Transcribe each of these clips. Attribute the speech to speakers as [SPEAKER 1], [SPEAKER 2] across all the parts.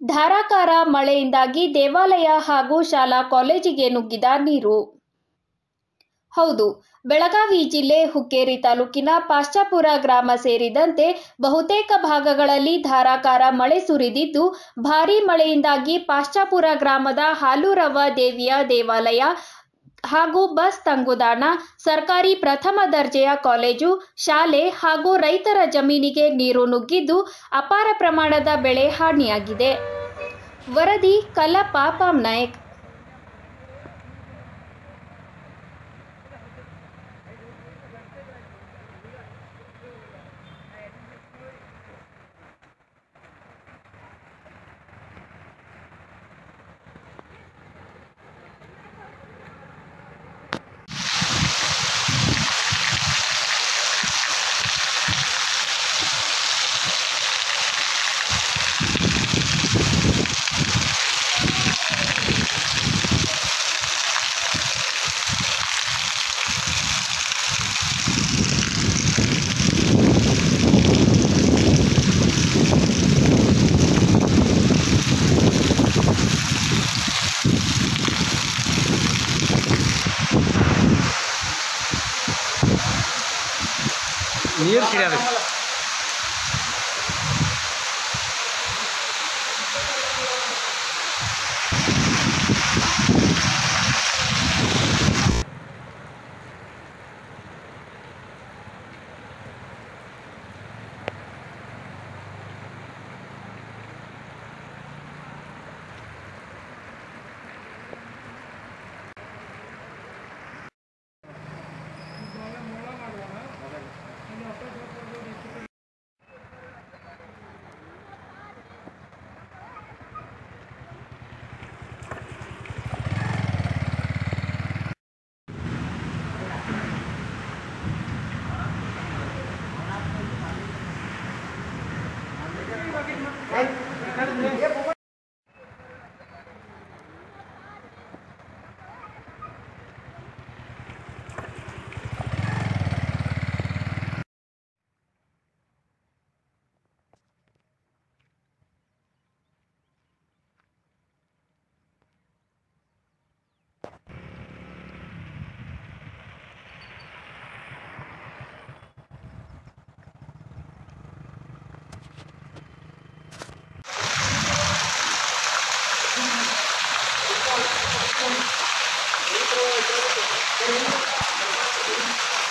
[SPEAKER 1] ಧಾರಾಕಾರ ಮಳೆಯಿಂದಾಗಿ ದೇವಾಲಯ ಹಾಗೂ ಶಾಲಾ ಕಾಲೇಜಿಗೆ ನುಗ್ಗಿದ ನೀರು. ಹೌದು, ಬೆಳಗಾವಿ ಜಿಲ್ಲೆ ಹುಕ್ಕೇರಿ ತಾಲೂಕಿನ ಪಾಶ್ಚಾಪುರ ಗ್ರಾಮ ಸೇರಿದಂತೆ ಬಹುತೇಕ ಭಾಗಗಳಲ್ಲಿ ಧಾರಾಕಾರ ಮಳೆ ಸುರಿದಿದ್ದು, ಭಾರೀ ಮಳೆಯಿಂದಾಗಿ ಪಾಶ್ಚಾಪುರ ಗ್ರಾಮದ ಹಾಲೂರವ್ವ ದೇವಿಯ ದೇವಾಲಯ ಹಾಗೂ ಬಸ್ ತಂಗುದಾಣ, ಸರ್ಕಾರಿ ಪ್ರಥಮ ದರ್ಜೆಯ ಕಾಲೇಜು, ಶಾಲೆ ಹಾಗೂ ರೈತರ ಜಮೀನಿಗೆ ನೀರು ನುಗ್ಗಿದ್ದು ಅಪಾರ ಪ್ರಮಾಣದ ಬೆಳೆ ಹಾನಿಯಾಗಿದೆ. ವರದಿ ಕಲ್ಲಪ್ಪ ಪಾಮ್ನಾಯ್ಕ್.
[SPEAKER 2] ನೀರು ಕಿಡಿಯೋದು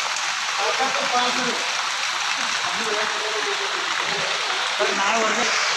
[SPEAKER 2] ನಾಳೆ